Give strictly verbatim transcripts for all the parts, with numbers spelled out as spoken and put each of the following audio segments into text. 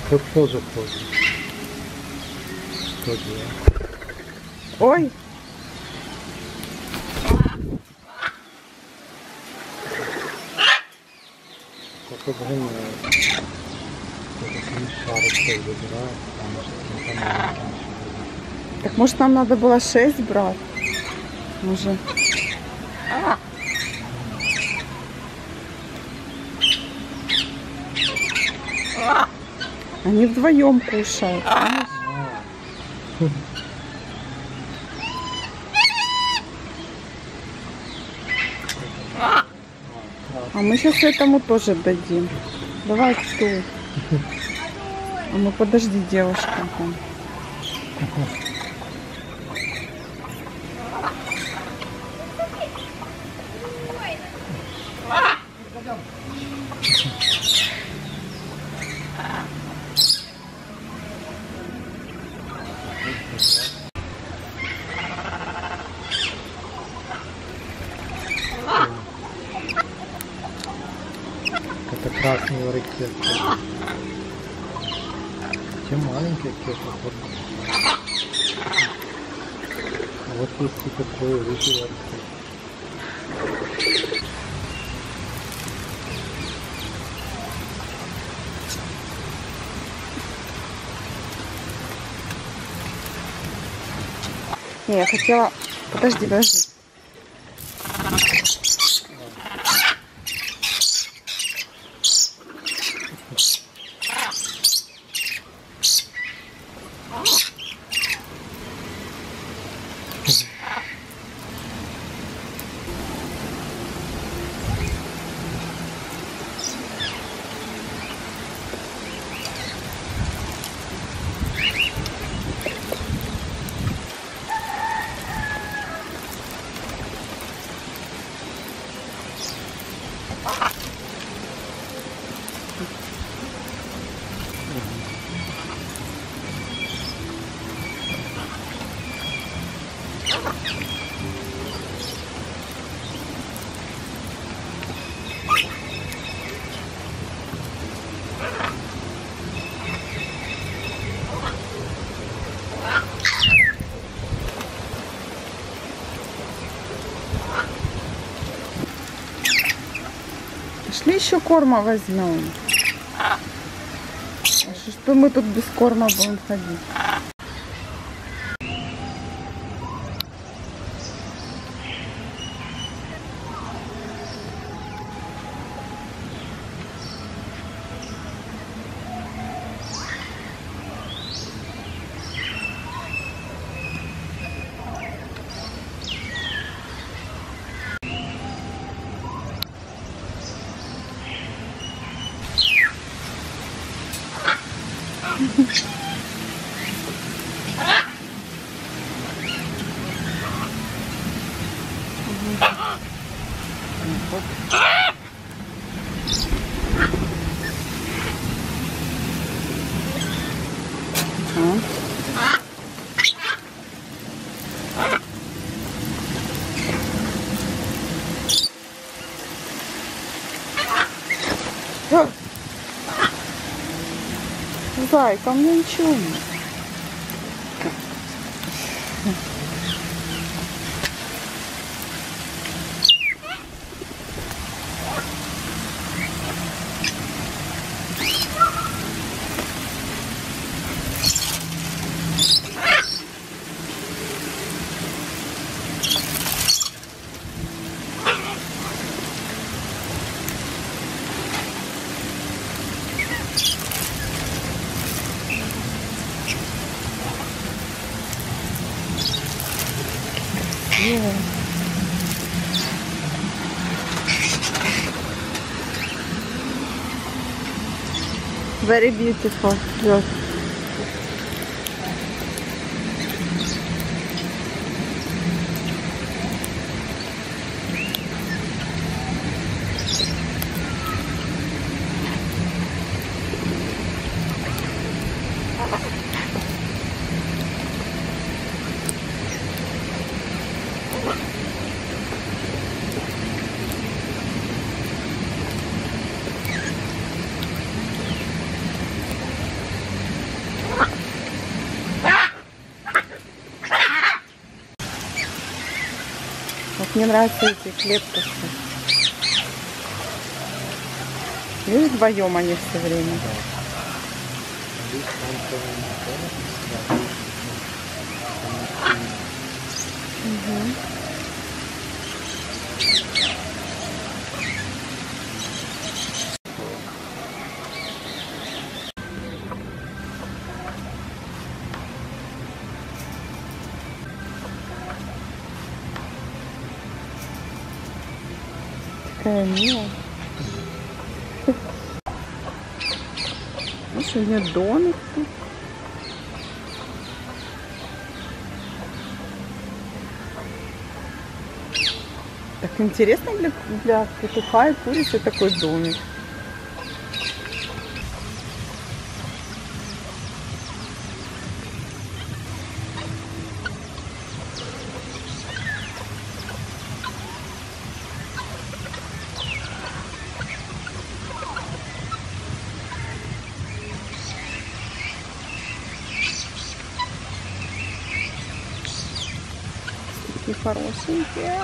Тут тоже ходит. Что делать? Ой! Как обгоняет. Шарик выбирает, потому что не поможет. Так может нам надо было шесть брать? Уже. Они вдвоем кушают. А мы сейчас этому тоже дадим. Давай кто? А ну подожди, девушка. Это красный ракет. Те маленькие какие-то. Вот есть и такое видео. Не, я хотела... Подожди, подожди. Пошли еще корма возьмем. А что мы тут без корма будем ходить? Зайка, мне ничего нет. Yeah. Very beautiful. Look. мне нравятся эти клетки. Видишь, вдвоем они все время. Угу. Такая милая. Видишь, у нее домик тут. Так интересно для, для петуха и курицы такой домик. Такие хорошенькие.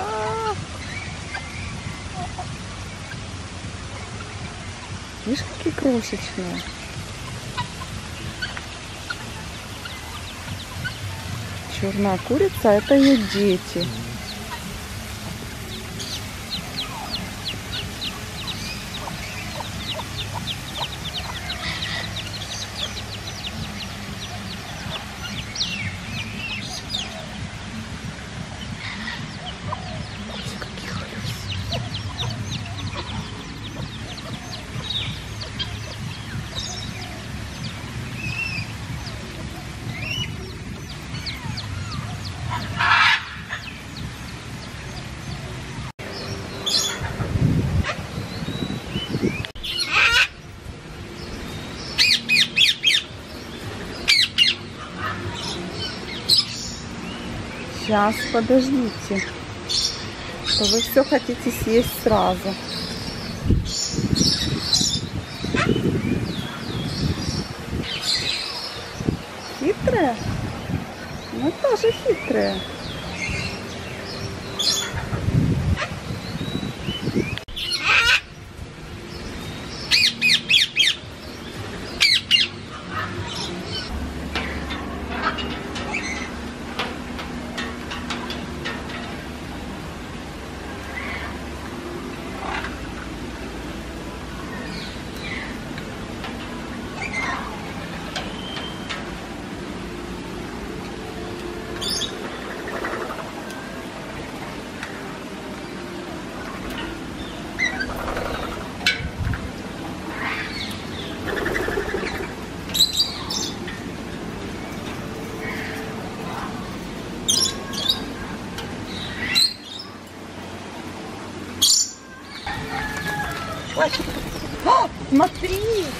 Видишь, какие крошечные. Черная курица, это ее дети. Сейчас, подождите, что вы все хотите съесть сразу. Хитрые? Ну, тоже хитрые. О, смотри!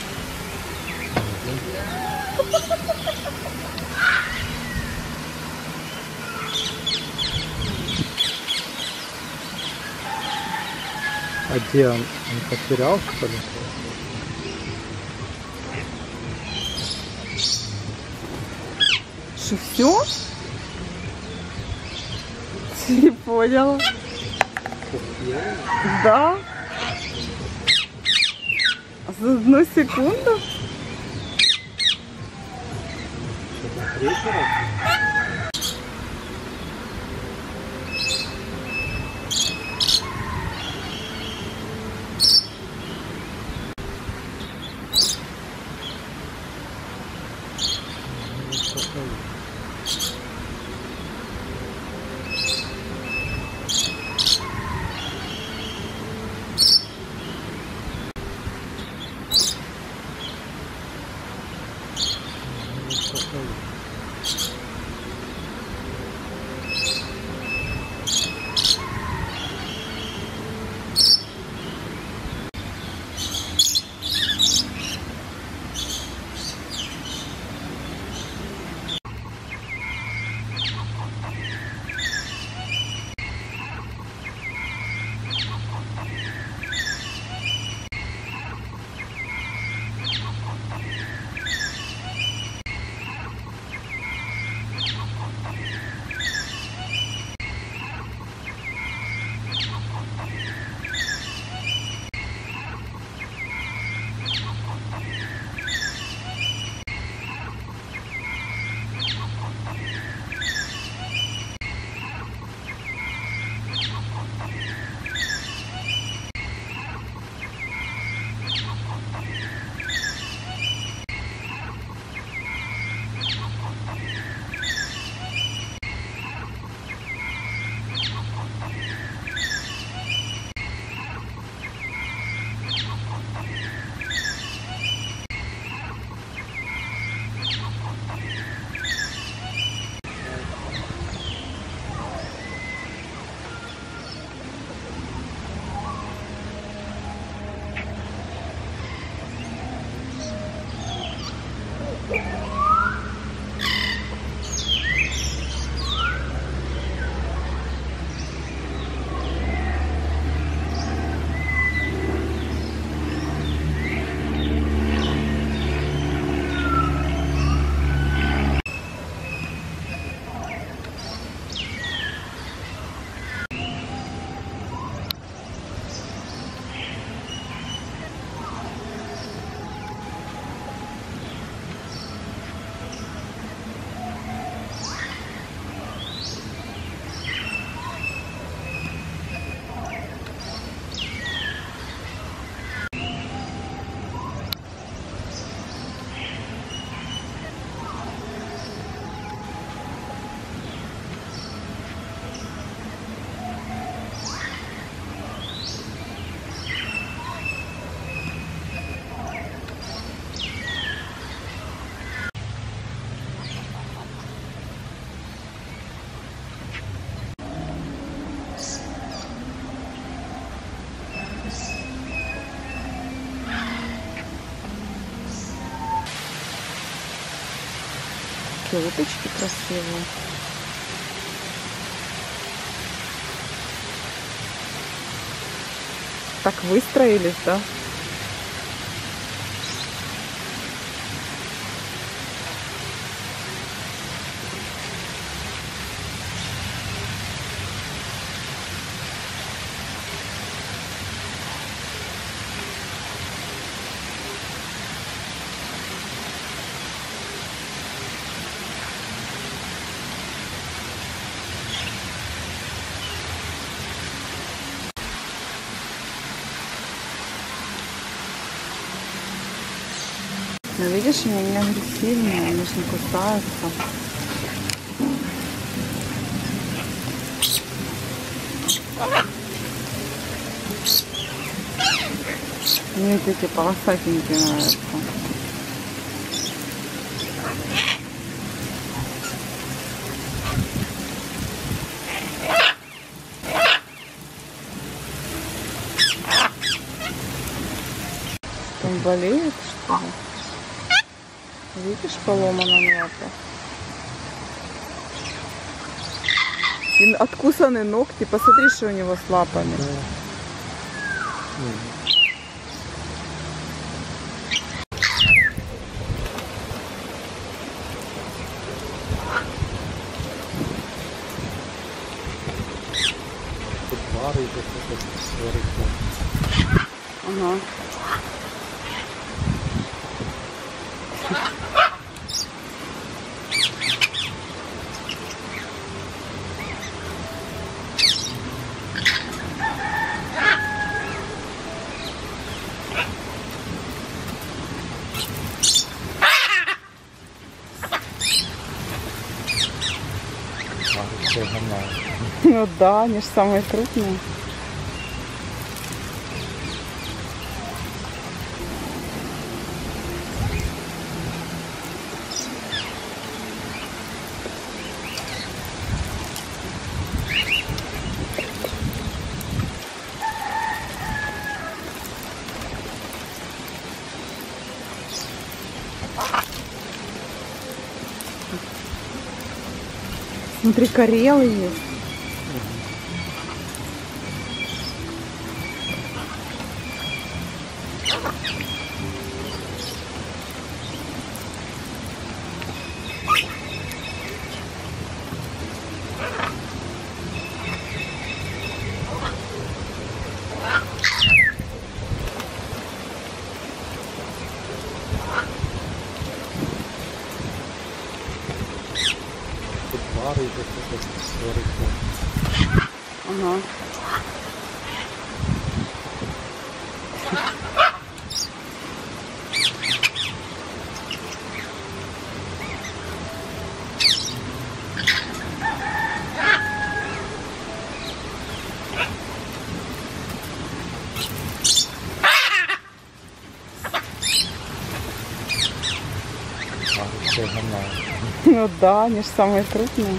А где он? Он потерял, что ли? Что, все? Не поняла. Да. За одну секунду? Какие уточки красивые. Так выстроились, да? Но видишь, они не агрессивные, они же не кусаются. Мне эти полосатенькие нравятся. Он болеет, что ли? Видишь, поломана лапа. И откусаны ногти. Посмотри, что у него с лапами. Ага. Ну да, они же самые крупные. Смотри, карелы есть. Ага. Ну да, они же самые крупные.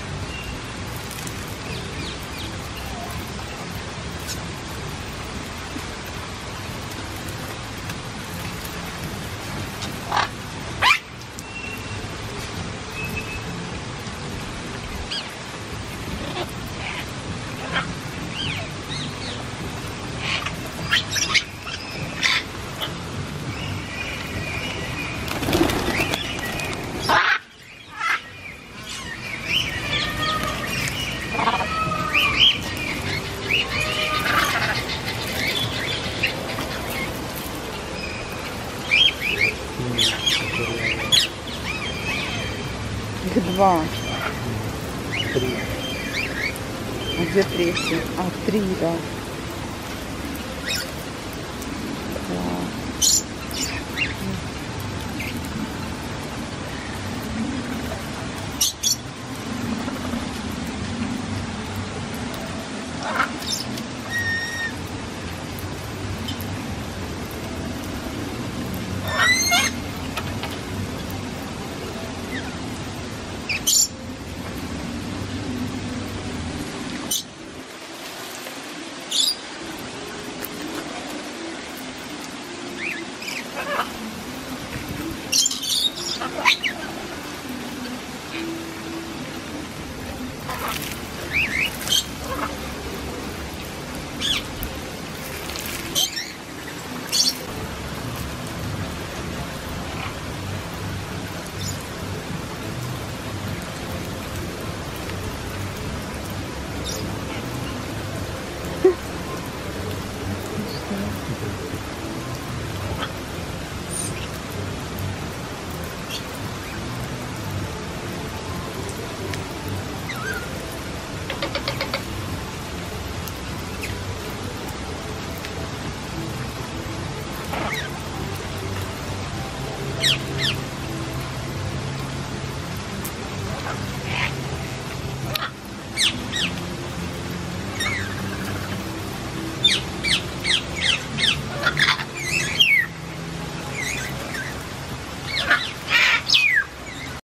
Их два. Три. А где третий? А, три, да.